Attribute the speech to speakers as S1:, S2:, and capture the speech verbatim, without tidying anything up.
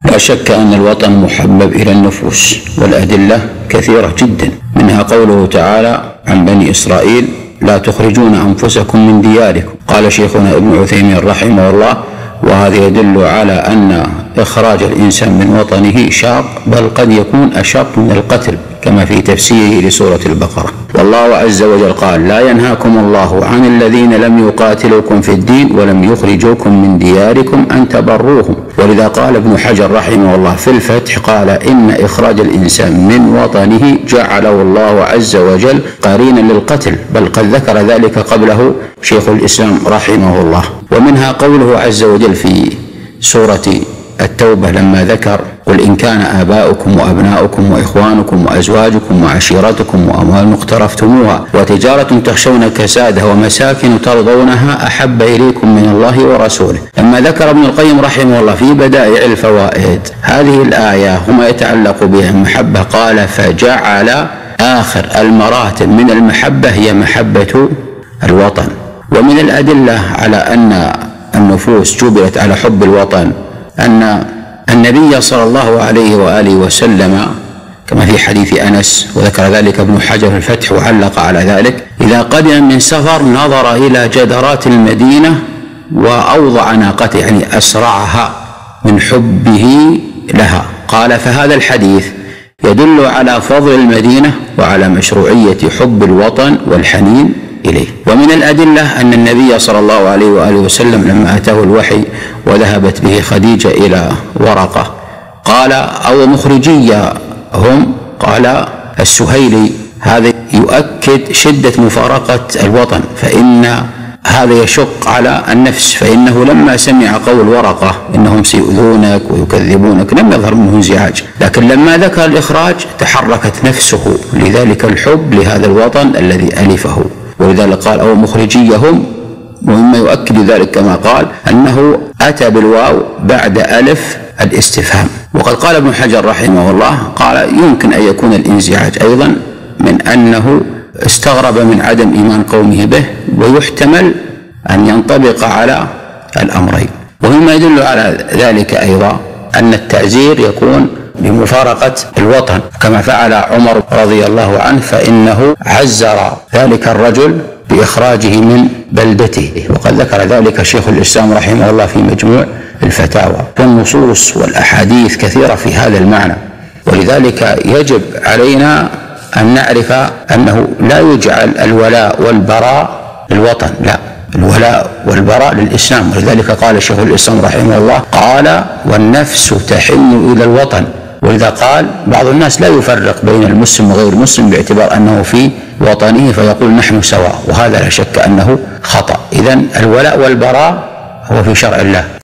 S1: لا شك أن الوطن محبب إلى النفوس، والأدلة كثيرة جدا، منها قوله تعالى عن بني إسرائيل: لا تخرجون أنفسكم من دياركم. قال شيخنا ابن عثيمين رحمه الله: وهذا يدل على أن إخراج الإنسان من وطنه شاق، بل قد يكون أشق من القتل، كما في تفسيره لسورة البقرة. والله عز وجل قال: لا ينهاكم الله عن الذين لم يقاتلوكم في الدين ولم يخرجوكم من دياركم أن تبروهم. ولذا قال ابن حجر رحمه الله في الفتح: قال: إن إخراج الإنسان من وطنه جعله الله عز وجل قرينا للقتل، بل قد ذكر ذلك قبله شيخ الإسلام رحمه الله. ومنها قوله عز وجل في سورة التوبة لما ذكر: قل إن كان آباؤكم وأبناؤكم وإخوانكم وأزواجكم وعشيرتكم وأموال اقترفتموها وتجارة تخشون كسادها ومساكن ترضونها أحب إليكم من الله ورسوله. لما ذكر ابن القيم رحمه الله في بدائع الفوائد هذه الآية وما يتعلق بها المحبة، قال: فجعل آخر المراتب من المحبة هي محبة الوطن. ومن الأدلة على أن النفوس جبلت على حب الوطن أن النبي صلى الله عليه وآله وسلم كما في حديث أنس، وذكر ذلك ابن حجر في الفتح وعلق على ذلك: إذا قدم من سفر نظر إلى جدرات المدينة وأوضع ناقته، يعني أسرعها من حبه لها. قال: فهذا الحديث يدل على فضل المدينة وعلى مشروعية حب الوطن والحنين إليه. ومن الأدلة أن النبي صلى الله عليه وآله وسلم لما أتاه الوحي وذهبت به خديجة إلى ورقة قال: أو مخرجية هم؟ قال السهيلي: هذا يؤكد شدة مفارقة الوطن، فإن هذا يشق على النفس، فإنه لما سمع قول ورقة إنهم سيؤذونك ويكذبونك لم يظهر منه انزعاج، لكن لما ذكر الإخراج تحركت نفسه لذلك الحب لهذا الوطن الذي ألفه. ولذلك قال: أو مخرجيهم. ومما يؤكد ذلك كما قال أنه أتى بالواو بعد ألف الاستفهام. وقد قال ابن حجر رحمه الله: قال: يمكن أن يكون الانزعاج أيضا من أنه استغرب من عدم إيمان قومه به، ويحتمل أن ينطبق على الأمرين. ومما يدل على ذلك أيضا أن التعزير يكون بمفارقة الوطن، كما فعل عمر رضي الله عنه، فإنه عزر ذلك الرجل بإخراجه من بلدته، وقد ذكر ذلك شيخ الإسلام رحمه الله في مجموع الفتاوى. والنصوص والأحاديث كثيرة في هذا المعنى، ولذلك يجب علينا أن نعرف أنه لا يجعل الولاء والبراء للوطن، لا، الولاء والبراء للإسلام. ولذلك قال شيخ الإسلام رحمه الله: قال: والنفس تحن إلى الوطن. ولذا قال بعض الناس لا يفرق بين المسلم وغير المسلم باعتبار أنه في وطنه فيقول نحن سواء، وهذا لا شك أنه خطأ. إذن الولاء والبراء هو في شرع الله.